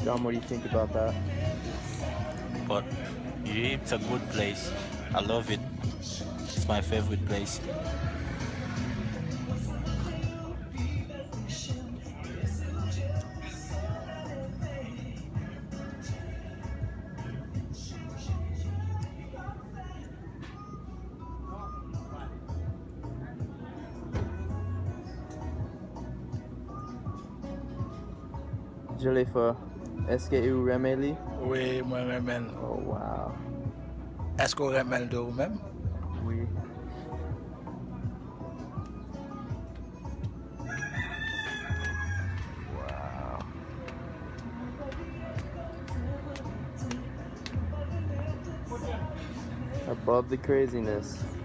Dom, what do you think about that? But it's a good place. I love it. It's my favorite place. Jalefa, est-ce que vous aimez? Oui, moi-même. Oh wow. Est-ce qu'on remet de vous-même? Oui. Wow. Above the craziness.